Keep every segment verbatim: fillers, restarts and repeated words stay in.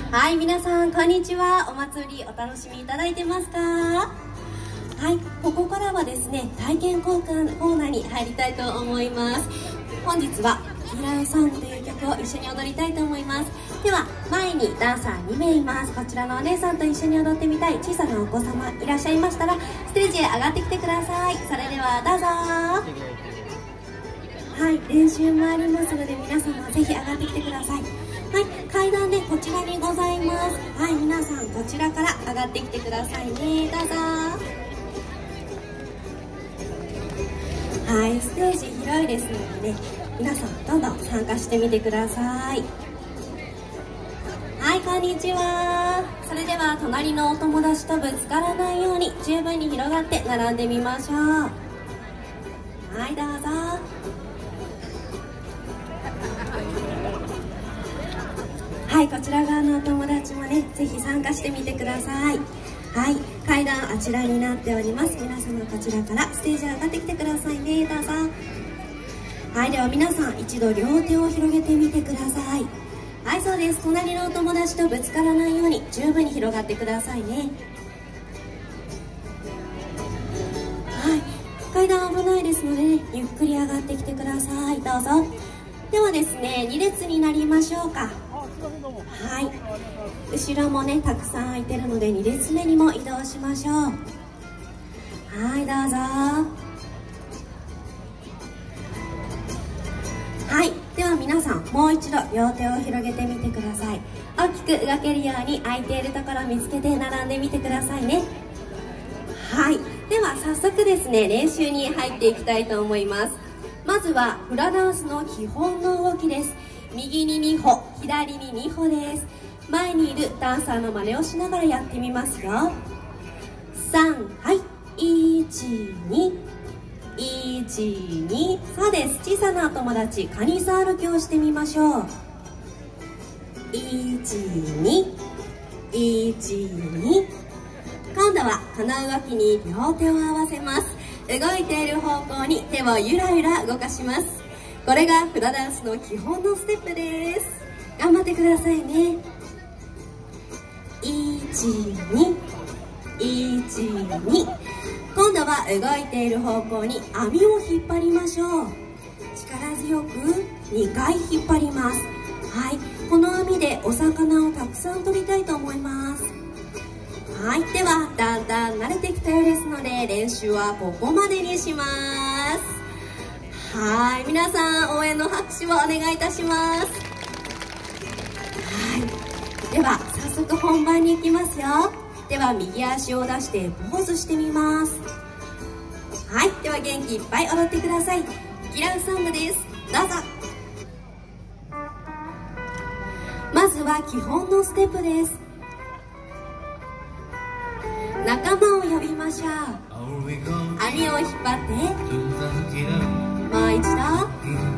はい、皆さんこんにちは。お祭りお楽しみいただいてますか？はい、ここからはですね、体験交換コーナーに入りたいと思います。本日はキラーソングという曲を一緒に踊りたいと思います。では前にダンサーにめいいます。こちらのお姉さんと一緒に踊ってみたい小さなお子様いらっしゃいましたら、ステージへ上がってきてください。それではどうぞ。はい、練習もありますので皆様ぜひ上がってきてください。はい、階段でこちらにございます。はい、皆さんこちらから上がってきてくださいね。どうぞ。はい、ステージ広いですのでね、皆さんどんどん参加してみてください。はい、こんにちは。それでは隣のお友達とぶつからないように十分に広がって並んでみましょう。はい、どうぞ。はい、こちら側のお友達もね、ぜひ参加してみてください。はい、階段あちらになっております。皆様こちらからステージ上がってきてくださいね。どうぞ。はい、では皆さん一度両手を広げてみてください。はい、そうです。隣のお友達とぶつからないように十分に広がってくださいね。はい、階段危ないですのでね、ゆっくり上がってきてください。どうぞ。ではですね、に列になりましょうか。はい、後ろもねたくさん空いてるのでに列目にも移動しましょう。はい、どうぞ。はい、では皆さんもう一度両手を広げてみてください。大きく動けるように空いているところを見つけて並んでみてくださいね。はい、では早速ですね、練習に入っていきたいと思います。まずはフラダンスの基本の動きです。右にに歩、左にに歩です。前にいるダンサーの真似をしながらやってみますよ。さん、はい、いち、に、いち、に、そうです。小さなお友達、カニさん歩きをしてみましょう。いち、に、いち、に。今度はこの動きに両手を合わせます。動いている方向に手をゆらゆら動かします。これがフラダンスの基本のステップです。頑張ってくださいね。いち、に、いち、に。今度は動いている方向に網を引っ張りましょう。力強くにかい引っ張ります。はい、この網でお魚をたくさん取りたいと思います。はい、ではだんだん慣れてきたようですので練習はここまでにします。はい、皆さん応援の拍手をお願いいたします。はい、では早速本番に行きますよ。では右足を出してポーズしてみます。はい、では元気いっぱい踊ってください。キラーソングです。どうぞ。まずは基本のステップです。仲間を呼びましょう。網を引っ張ってもう一度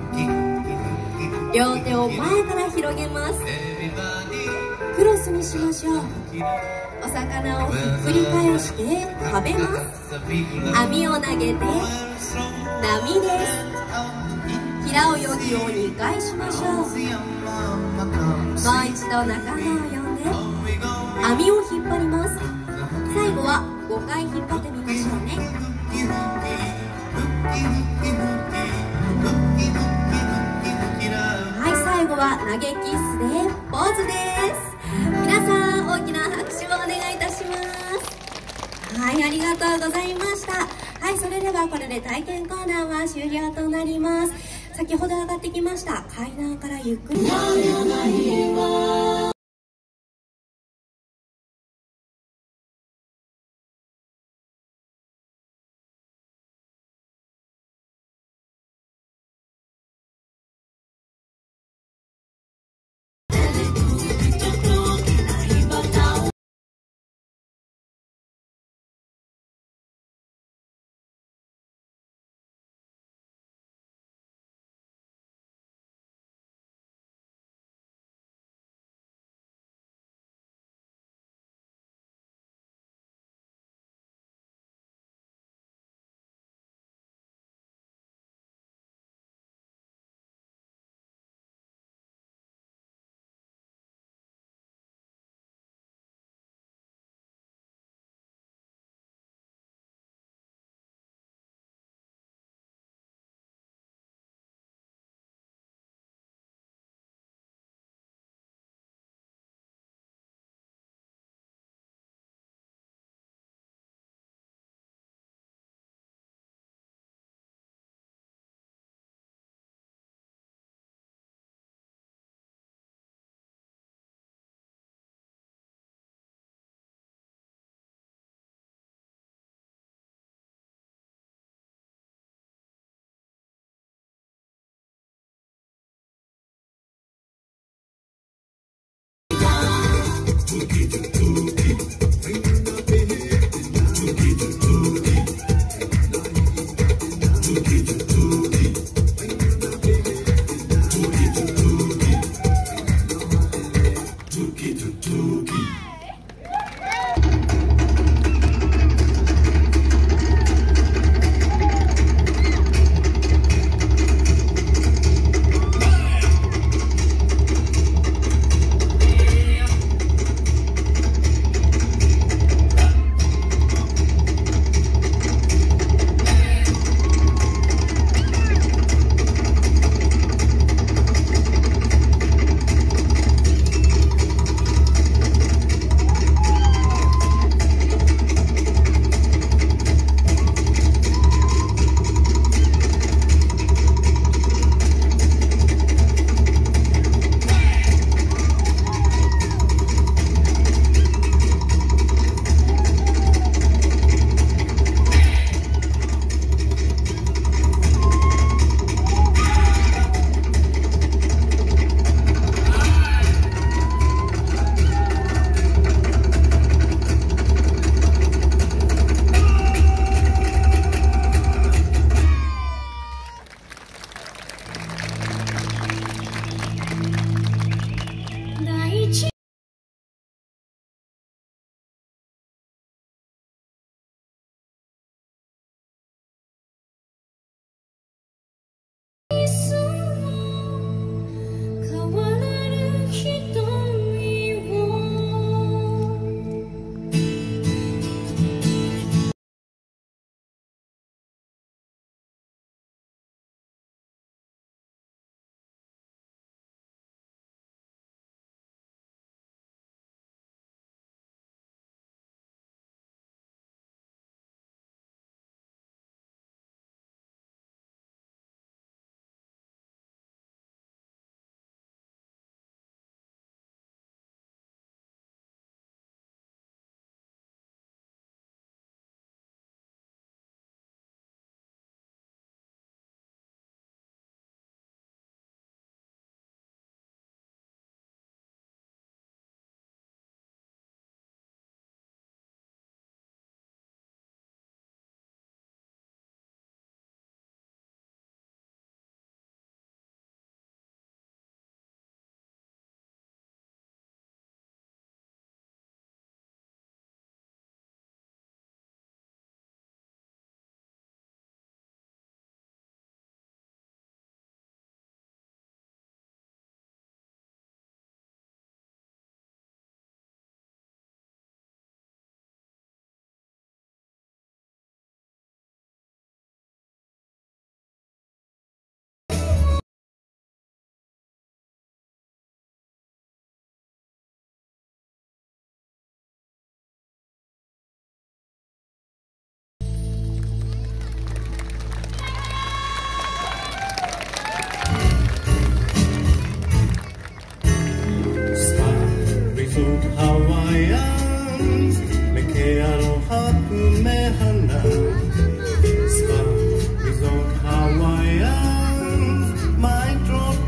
両手を前から広げます。クロスにしましょう。お魚をひっくり返して食べます。網を投げて波です。平泳ぎをにかいしましょう。もう一度仲間を呼んで網を引っ張ります。最後はごかい引っ張ってみましょうね。はい、最後は投げキッスでポーズです。皆さん大きな拍手をお願いいたします。はい、ありがとうございました。はい、それではこれで体験コーナーは終了となります。先ほど上がってきました階段からゆっくり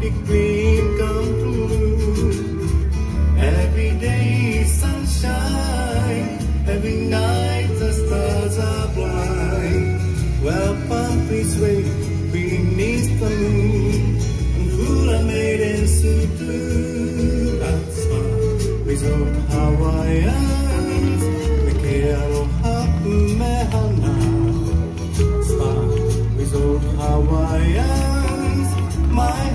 big dream come true. Every day sunshine, every night the stars are blind. Well, palm trees sway beneath the moon, and hula maidens who do. That's my resort Hawaiians, Weke aloha umehana. Spa resort Hawaiians, my